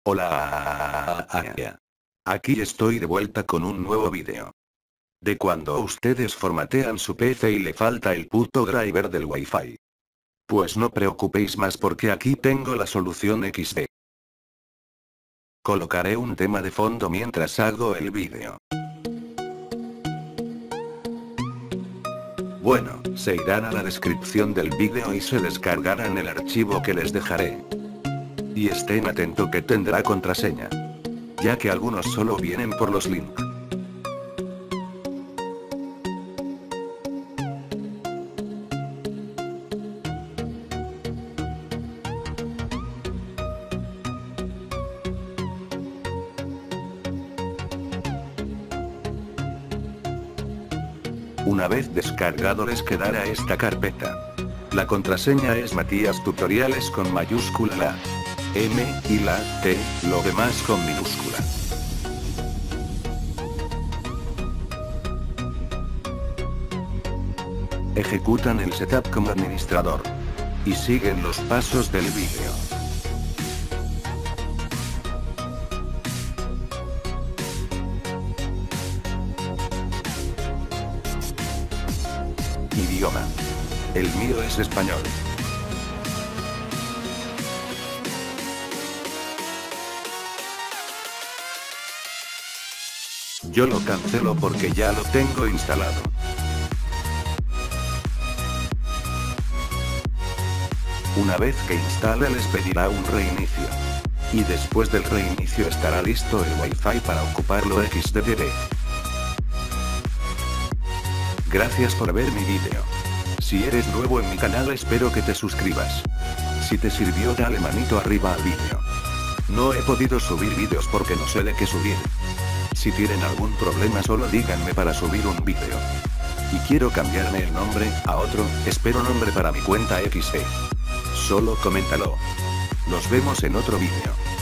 Hola. Aquí estoy de vuelta con un nuevo vídeo. De cuando ustedes formatean su PC y le falta el puto driver del Wi-Fi. Pues no preocupéis más porque aquí tengo la solución XD. Colocaré un tema de fondo mientras hago el vídeo. Bueno, se irán a la descripción del vídeo y se descargarán el archivo que les dejaré. Y estén atentos que tendrá contraseña. Ya que algunos solo vienen por los links. Una vez descargado les quedará esta carpeta. La contraseña es Matías Tutoriales con mayúscula la M y la T, lo demás con minúscula. Ejecutan el setup como administrador. Y siguen los pasos del vídeo. Idioma. El mío es español. Yo lo cancelo porque ya lo tengo instalado. Una vez que instale les pedirá un reinicio. Y después del reinicio estará listo el Wi-Fi para ocuparlo XDDD. Gracias por ver mi vídeo. Si eres nuevo en mi canal espero que te suscribas. Si te sirvió dale manito arriba al vídeo. No he podido subir vídeos porque no sé de qué subir. Si tienen algún problema solo díganme para subir un vídeo. Y quiero cambiarme el nombre a otro, espero nombre para mi cuenta XD. Solo coméntalo. Nos vemos en otro vídeo.